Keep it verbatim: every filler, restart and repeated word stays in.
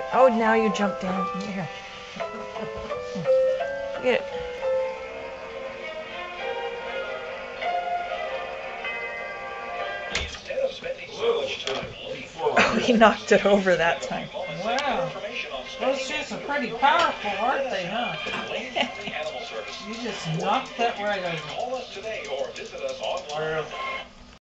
Oh, now you jump down. Here. Get it. He knocked it over that time. Wow. Those shoes are pretty powerful, aren't they, huh? You just knocked that right over.